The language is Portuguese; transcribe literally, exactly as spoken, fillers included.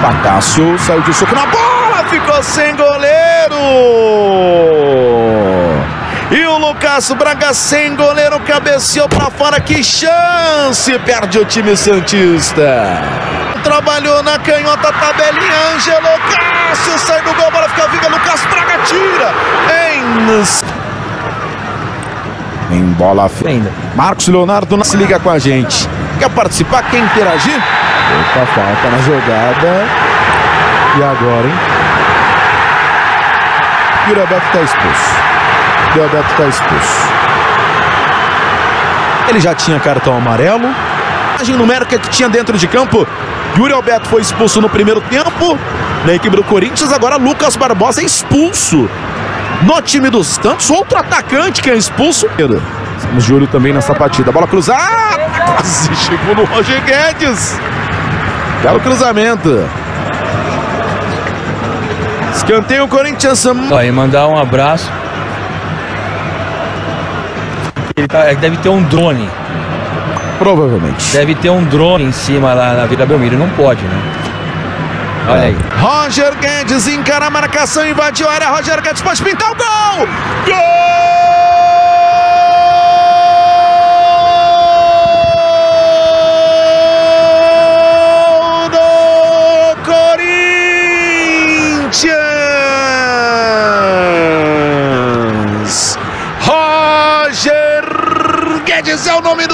Pacácio saiu de soco na bola, ficou sem goleiro. E o Lucas Braga sem goleiro, cabeceou pra fora, que chance, perde o time santista. Trabalhou na canhota, tabelinha, Ângelo Cássio, sai do gol, bola fica viva, Lucas Braga tira. Em, em bola ainda. Marcos Leonardo não se liga com a gente. Quer participar? Quer interagir? Opa, falta na jogada. E agora, hein? Yuri Alberto está expulso. Yuri Alberto está expulso. Ele já tinha cartão amarelo. A vantagem numérica que tinha dentro de campo. Yuri Alberto foi expulso no primeiro tempo na equipe do Corinthians. Agora Lucas Barbosa é expulso no time dos Santos. Outro atacante que é expulso. Estamos de olho também nessa partida. Bola cruzada. Quase chegou no Roger Guedes. Belo cruzamento. Escanteio o Corinthians. Vai mandar um abraço. Ele tá, deve ter um drone. Provavelmente. Deve ter um drone em cima lá na Vila Belmiro. Não pode, né? Olha é. aí. Roger Guedes encara a marcação, invadiu a área. Roger Guedes pode pintar o gol. Gol! Roger Guedes é o nome do